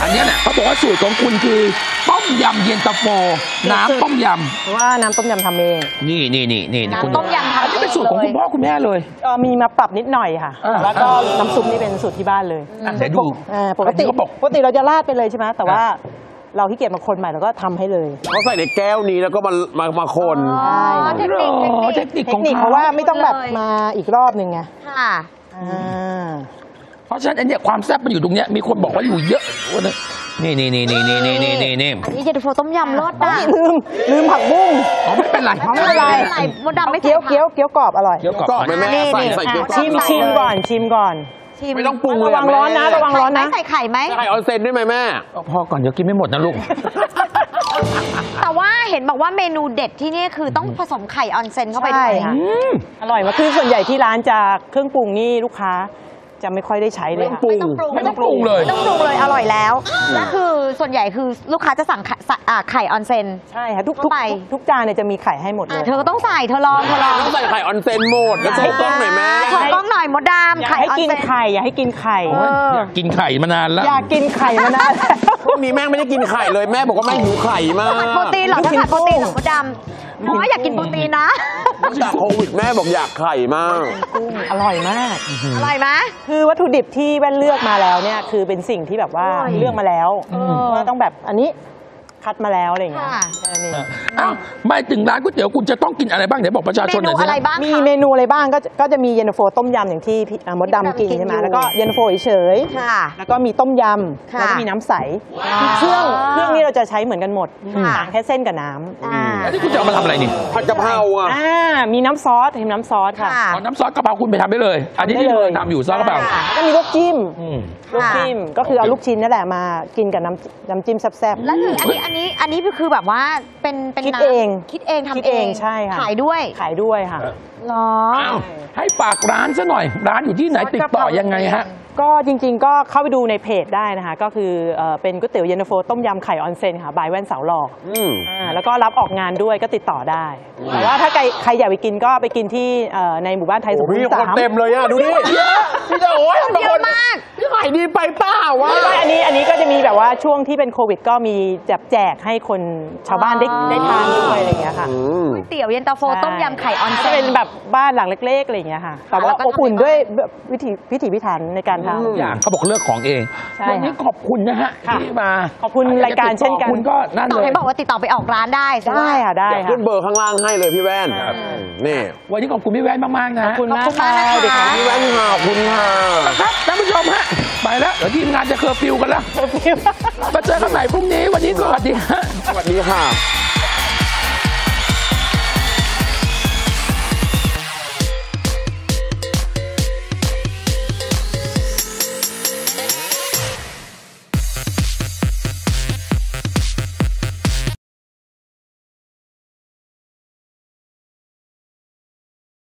อันนี้แหละเขาบอกว่าสูตรของคุณคือต้มยำเย็นตาโฟน้ำต้มยำว่าน้ำต้มยำทำเองนี่น้ำต้มยำทำเองเป็นสูตรของคุณพ่อคุณแม่เลยมีมาปรับนิดหน่อยค่ะแล้วก็น้ำซุปนี่เป็นสูตรที่บ้านเลยไหนดูปกติเราจะราดไปเลยใช่ไหมแต่ว่าเราขี้เกียจมาคนใหม่เราก็ทำให้เลยเขาใส่ในแก้วนี้แล้วก็มาคนเทคนิคของเขาว่าไม่ต้องแบบมาอีกรอบนึงไงค่ะเพราะฉะนั้นอันนี้ความแซ่บมันอยู่ตรงเนี้ยมีคนบอกว่าอยู่เยอะนี่อันนี้เย็นตาโฟต้มยำรสอ่ะลืมผักบุ้งไม่เป็นไรมดดำไม่เกี๊ยวกรอบอร่อยเกี๊ยวกรอบแม่ใส่เกี๊ยวชิมก่อนไม่ต้องปรุงระวังร้อนนะใส่ไข่ไหมไข่ออนเซ็นได้ไหมแม่พอก่อนเดี๋ยวกินไม่หมดนะลูกแต่ว่าเห็นบอกว่าเมนูเด็ดที่นี่คือต้องผสมไข่ออนเซ็นเข้าไปด้วยอร่อยมากคือส่วนใหญ่ที่ร้านจะเครื่องปรุงนี่ลูกค้าจะไม่ค่อยได้ใช้เลยไม่ต้องปรุงเลยอร่อยแล้วและคือส่วนใหญ่คือลูกค้าจะสั่งไข่ออนเซ็นใช่ค่ะทุกจานเนี่ยจะมีไข่ให้หมดเลยเธอก็ต้องใส่เธอลองต้องใส่ไข่ออนเซ็นหมดแล้วโชว์กล้องหน่อยแม่โชว์กล้องหน่อยมดดำไข่ออนเซ็นอยากให้กินไข่อยากกินไข่มานานแล้วอยากกินไข่มานานพวกนี้แม่ไม่ได้กินไข่เลยแม่บอกว่าแม่หิวไข่มากโปรตีนหรอถ้าขาดโปรตีนหรอมดดำเพราะว่าอยากกินโปรตีนนะจากโควิดแม่บอกอยากไข่มากกุ้งอร่อยมากอร่อยไหมคือวัตถุดิบที่แว่นเลือกมาแล้วเนี่ยคือเป็นสิ่งที่แบบว่าเลือกมาแล้วว่าต้องแบบอันนี้คัดมาแล้วอะไรอย่างเงี้ยอ้าวไม่ถึงร้านก๋วยเตี๋ยวคุณจะต้องกินอะไรบ้างเดี๋ยวบอกประชาชนหน่อยสิมีเมนูอะไรบ้างก็จะมีเย็นตาโฟต้มยำอย่างที่มดดำกินใช่ไหมแล้วก็เย็นตาโฟเฉยๆแล้วก็มีต้มยำแล้วก็มีน้ำใสเครื่องนี้เราจะใช้เหมือนกันหมดต่างแค่เส้นกับน้ำแล้วที่คุณจะเอามาทำอะไรนี่ผัดกะเพรามีน้ำซอสน้ำซอสค่ะน้ำซอสกะเพราคุณไปทำได้เลยอันนี้ที่เราทำอยู่ซอสกะเพราก็มีลูกจิ้มก็คือเอาลูกชิ้นนั่นแหละมากินกับน้ำจิ้มแซ่บๆแล้วอันนี้คือแบบว่าเป็นคิดเองทำเองใช่ค่ะขายด้วยค่ะหรอให้ฝากร้านซะหน่อยร้านอยู่ที่ไหนติดต่อยังไงฮะก็จริงๆก็เข้าไปดูในเพจได้นะคะก็คือเป็นก๋วยเตี๋ยวเย็นตาโฟต้มยำไข่ออนเซ็นค่ะบายแว่นเสาหล่อแล้วก็รับออกงานด้วยก็ติดต่อได้แต่ว่าถ้าใครอยากไปกินก็ไปกินที่ในหมู่บ้านไทยสุขุมวิท 3เต็มเลยอ่ะดูดิพี่จะโอ้ยเยอะมากพี่ขายดีไปเปล่าวะอันนี้ก็จะมีแบบว่าช่วงที่เป็นโควิดก็มีแจกให้คนชาวบ้านได้ทานด้วยอะไรอย่างเงี้ยค่ะก๋วยเตี๋ยวเย็นตาโฟต้มยำไข่ออนเซ็นเป็นแบบบ้านหลังเล็กๆอะไรอย่างเงี้ยค่ะแต่ว่าอบอุ่นด้วยวิถีพิถันในการทำอย่างเขาบอกเลือกของเองวันนี้ขอบคุณนะฮะที่มาขอบคุณรายการเช่นกันคุณก็นั่นเลยให้บอกว่าติดต่อไปออกร้านได้ค่ะได้ขึ้นเบอร์ข้างล่างให้เลยพี่แว่นนี่วันนี้ขอบคุณพี่แว่นมากๆนะขอบคุณมากค่ะพี่แว่นขอบคุณค่ะครับท่านผู้ชมฮะไปแล้วเดี๋ยวทีมงานจะเคอร์ฟิวกันแล้วมาเจอกันใหม่พรุ่งนี้วันนี้สวัสดีฮะสวัสดีค่ะ